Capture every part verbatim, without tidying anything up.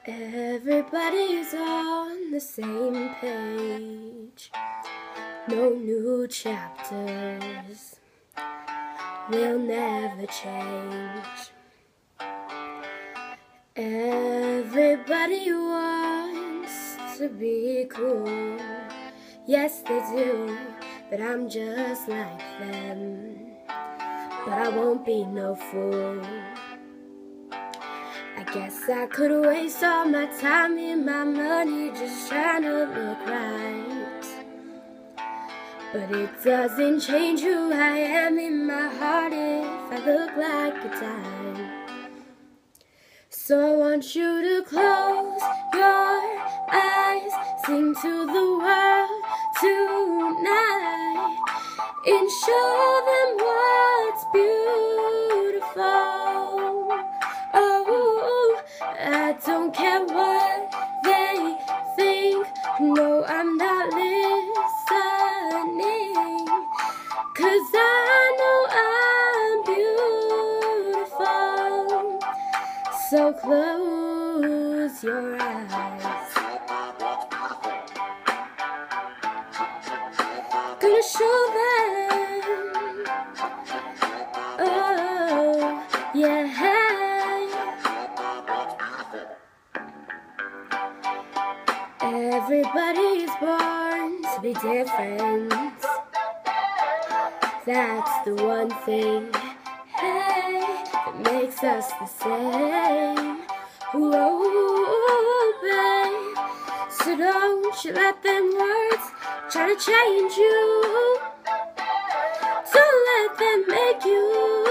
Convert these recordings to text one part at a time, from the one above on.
Everybody's on the same page. No new chapters will never change. Everybody wants to be cool. Yes, they do, but I'm just like them. But I won't be no fool. I guess I could waste all my time and my money just trying to look right. But it doesn't change who I am in my heart if I look like a dime. So I want you to close your eyes, sing to the world tonight, and show them what's beautiful. Oh, I don't care what they think. No, I'm not listening, 'cause I know I'm beautiful. So close your eyes. Gonna show them. Oh, yeah. Everybody's born to be different. That's the one thing, hey, that makes us the same. Whoa, babe. So don't you let them words try to change you. Don't let them make you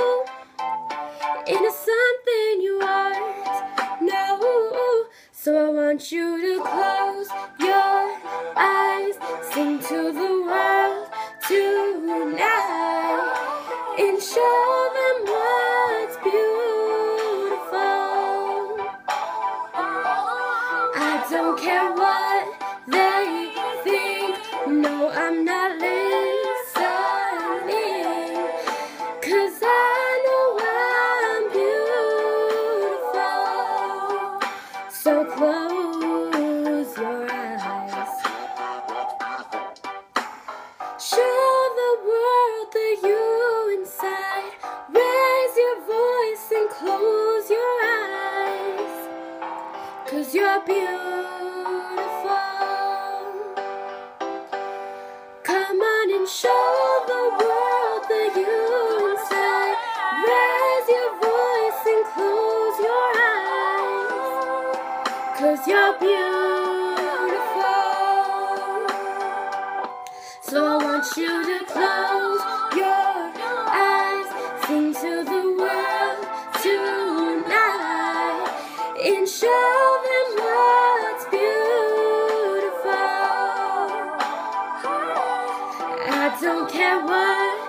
into something you aren't. No. So I want you to close your eyes, sing to the world tonight, and show them what's beautiful. I don't care what they think. No, I'm not listening, 'cause I know I'm beautiful. So close your eyes. Show the world the you inside. Raise your voice and close your eyes, 'cause you're beautiful. Come on and show the world the you inside. Raise your voice and close your eyes, 'cause you're beautiful. So I want you to close your eyes, sing to the world tonight, and show them what's beautiful. I don't care what